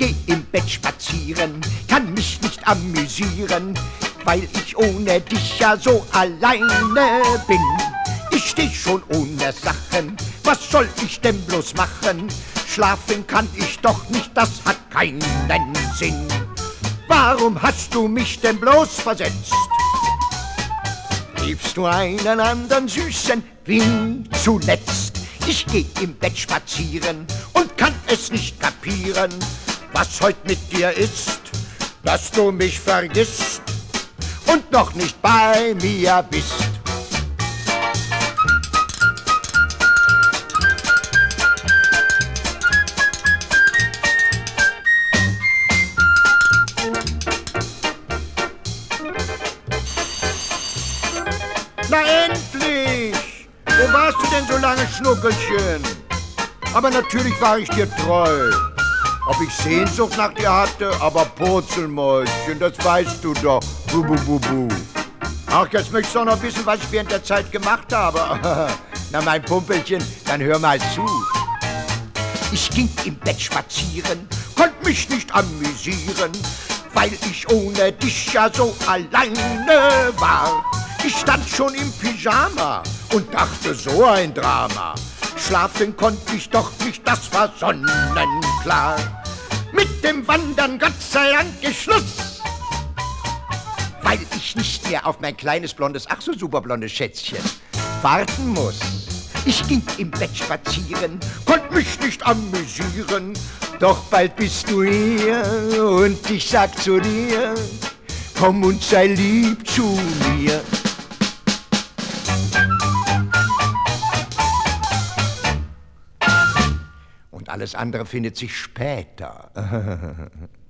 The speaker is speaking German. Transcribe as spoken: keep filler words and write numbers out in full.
geh im Bett spazieren, kann mich nicht amüsieren, weil ich ohne dich ja so alleine bin. Ich steh schon ohne Sachen, was soll ich denn bloß machen? Schlafen kann ich doch nicht, das hat keinen Sinn. Warum hast du mich denn bloß versetzt? Liebst du einen anderen Süßen wie zuletzt? Ich geh im Bett spazieren und kann es nicht kapieren, was heut mit dir ist, dass du mich vergisst und noch nicht bei mir bist. Na endlich! Wo warst du denn so lange, Schnuckelchen? Aber natürlich war ich dir treu. Ob ich Sehnsucht nach dir hatte, aber Purzelmäuschen, das weißt du doch. Bu, bu, bu, bu. Ach, jetzt möchtest du auch noch wissen, was ich während der Zeit gemacht habe. Na, mein Pumpelchen, dann hör mal zu. Ich ging im Bett spazieren, konnt mich nicht amüsieren, weil ich ohne dich ja so alleine war. Ich stand schon im Pyjama und dachte, so ein Drama. Schlafen konnte ich doch nicht, das war sonnenklar. Mit dem Wandern, Gott sei Dank, ist Schluss, weil ich nicht mehr auf mein kleines blondes, ach so super blondes Schätzchen warten muss. Ich ging im Bett spazieren, konnte mich nicht amüsieren, doch bald bist du hier und ich sag zu dir, komm und sei lieb zu mir. Und alles andere findet sich später.